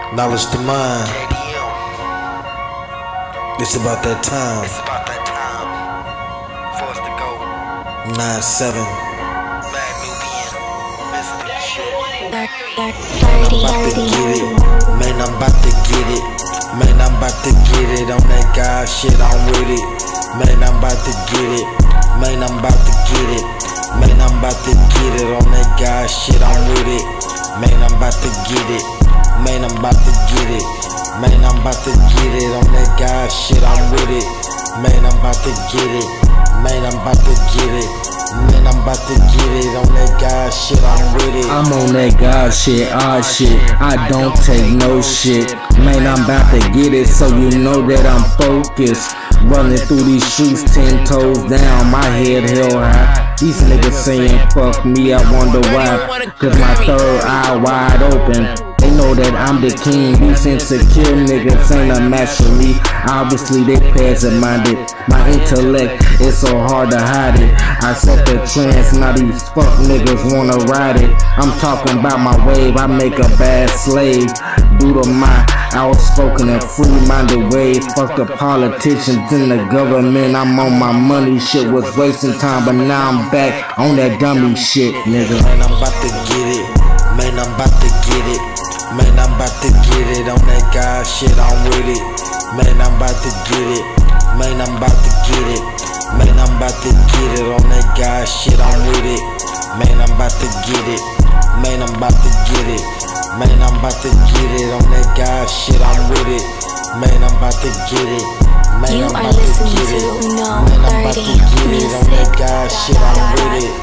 Knowledge to mind. It's about that time. It's about that time for us to go. 9-7. Bad Nubian, Mr. Shit. I'm about to get it. Man, I'm about to get it. Man, I'm about to get it. On that God shit, I'm with it. Man, I'm about to get it. Man, I'm about to get it. Man, I'm about to get it. On that God shit, I'm with it. Man, I'm about to get it. Man, I'm about to get it. Man, I'm about to get it. On that God shit, I'm with it. Man, I'm about to get it. Man, I'm about to get it. Man, I'm about to get it. On that God shit, I'm with it. I'm on that God shit, odd shit. I don't take no shit. Man, I'm about to get it, so you know that I'm focused. Running through these streets, 10 toes down, my head held high. These niggas saying fuck me, I wonder why. Cause my third eye wide open. They know that I'm the king. These insecure niggas ain't a match for me. Obviously they peasant-minded. My intellect is so hard to hide it. I set the trends, now these fuck niggas wanna ride it. I'm talking about my wave, I make a bad slave due to my outspoken and free-minded ways. Fuck the politicians and the government. I'm on my money, shit was wasting time, but now I'm back on that dummy shit, nigga. Man, I'm about to get it. Man, I'm about to get it. Man, I'm about to get it. On that God shit, I'm with it. Man, I'm about to get it. Man, I'm about to get it. Man, I'm about to get it. On that God shit, I'm with it. Man, I'm about to get it. Man, I'm about to get it. Man, I'm about to get it. On that God shit, I'm with it. Man, I'm about to get it. Man, I'm about to get it. Man, I'm about to get it. On that God shit, I'm with it.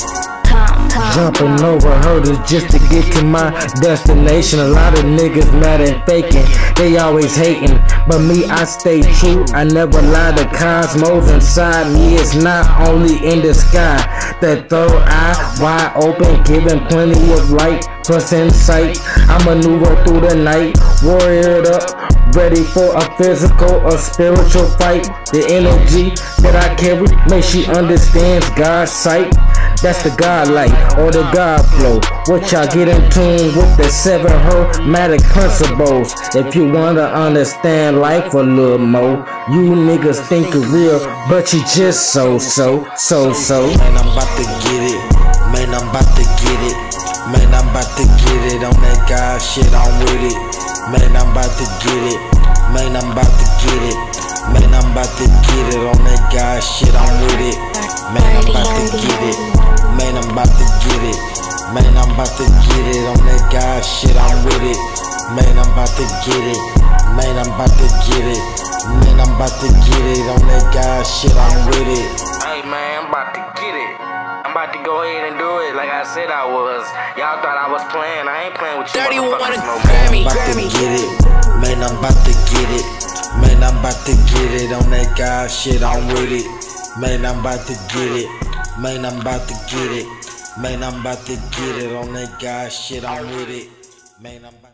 Jumping over hurdles just to get to my destination. A lot of niggas mad and faking, they always hating. But me, I stay true, I never lie. The cosmos inside me is not only in the sky. The third eye wide open, giving plenty of light plus insight. I maneuver through the night, warriored up, ready for a physical or spiritual fight. The energy that I carry makes she understands God's sight. That's the God light or the God flow. What y'all get in tune with the 7 hermetic principles. If you wanna understand life a little more, you niggas think it real, but you just so. Man, I'm about to get it. Man, I'm about to get it. Man, I'm about to get it. On that God shit, I'm with it. Man, I'm about to get it. Man, I'm about to get it. Man, I'm about to get it. On that God shit, I'm with it. Man, I'm about to get it. Man, I'm about to get it. Man, I'm about to get it. On that God shit, I'm with it. Man, I'm about to get it. Man, I'm about to get it. Man, I'm about to get it. On that God shit, I'm with it. Hey man, I'm about to get it. I'm about to go ahead and do it like I said I was. Y'all thought I was playing. I ain't playing with you. 31 motherfuckers no more. Grammy. I'm about to get it. Man, I'm about to get it. Man, I'm about to get it. On that God shit, I'm with it. Man, I'm about to get it. Man, I'm about to get it. Man, I'm about to get it. On that God shit, I'm with it. Man, I'm